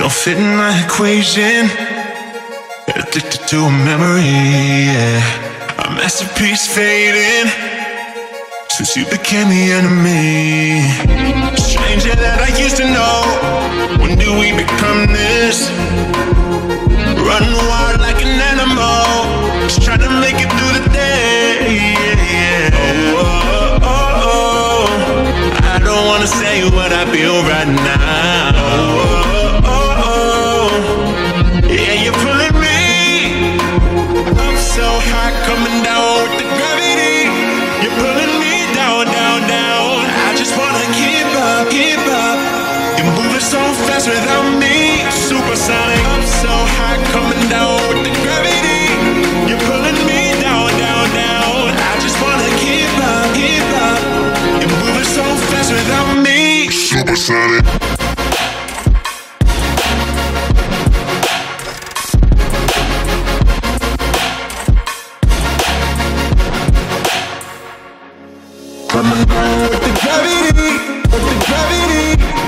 don't fit in my equation. Addicted to a memory, yeah. A masterpiece fading since you became the enemy. Stranger that I used to know. When do we become this? Running wild like an animal, just trying to make it through the day, yeah, yeah. Oh, oh, oh, oh. I don't wanna say what I feel right now. Oh, oh, oh, oh. Yeah, you're pulling me up so high, coming down with the gravity. You're pulling me down, down, down. I just wanna keep up, keep up. You're moving so fast without me. Supersonic, up so high, coming down with the gravity. You're pulling me down, down, down. I just wanna keep up, keep up. You're moving so fast without me. Supersonic. Coming down with the gravity, with the gravity.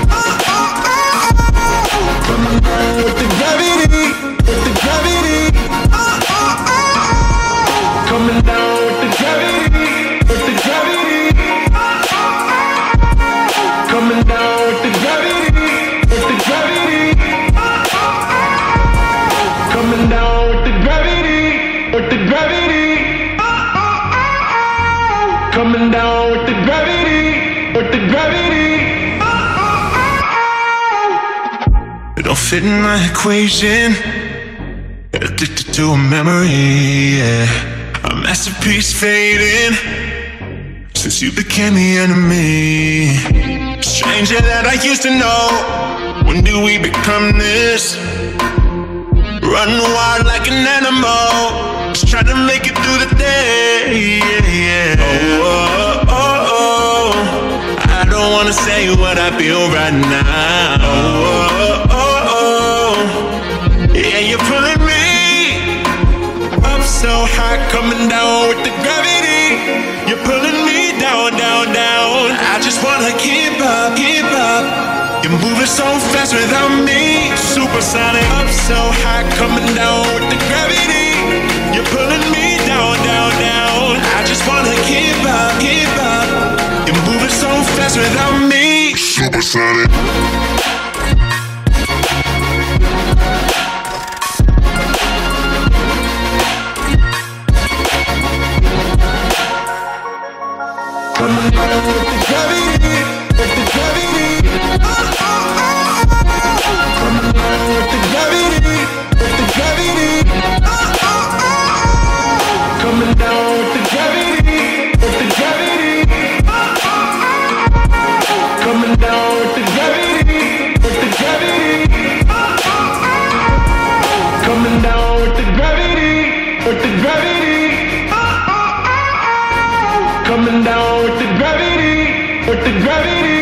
Coming down with the gravity, with the gravity. Coming down with the gravity, with the gravity. Coming down with the gravity, with the gravity. Coming down with the gravity, with the gravity. Coming down with the gravity, with the gravity. It don't fit in my equation. Addicted to a memory, yeah. A masterpiece fading since you became the enemy. Stranger that I used to know. When do we become this? Running wild like an animal, just trying to make it through the day, yeah, yeah. Oh, oh, oh, oh. I don't wanna say what I feel right now. Oh, oh, oh, oh. Yeah, you're pulling me up so high, coming down with the gravity. You're pulling me down, down, down. I just wanna keep up, keep up. You're moving so fast without me. Supersonic, up so high, coming down with the gravity. You're pulling me down, down, down. I just wanna keep up, keep up. You're moving so fast without me. Supersonic. Coming down with the gravity, with the gravity. Coming down with the gravity, with the gravity. Coming down with the gravity, with the gravity. Coming down with the gravity, with the gravity. Coming down with the gravity, with the gravity. Coming down with the gravity, with the gravity.